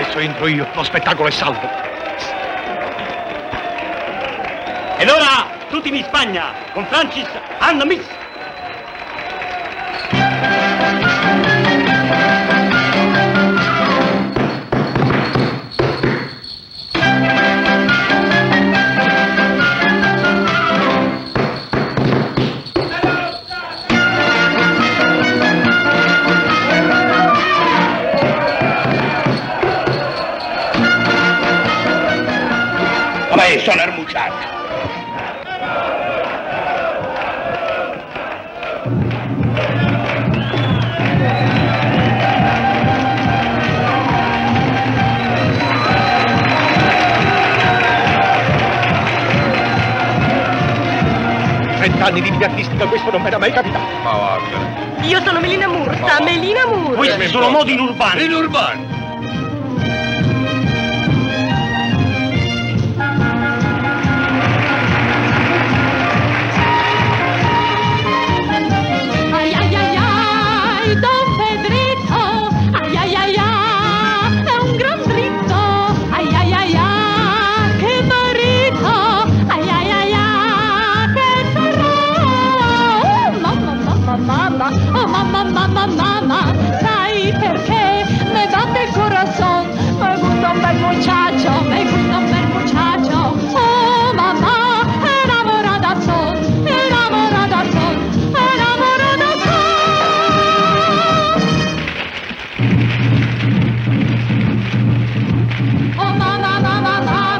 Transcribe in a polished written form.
Adesso entro io, lo spettacolo è salvo. Ed ora tutti in Spagna, con Francis and Miss. Come sono il muchacho? Anni di vita artistica, questo non mi era mai capitato. Ma vattene. Io sono Melina Murta, Melina Murta. Questi sono modi in urbano. In urbano. Ai ai ai ai, Don Pedrito, ai ai ai ai, è un gran dritto, ai ai ai ai, che marito, ai ai ai ai, che sarà, mamma, sai perché me batte il corazón, me gusta un bel muchacho, me gusta un bel muchacho, oh mamma, enamorada son, enamorada son, enamorada son. Oh mamma,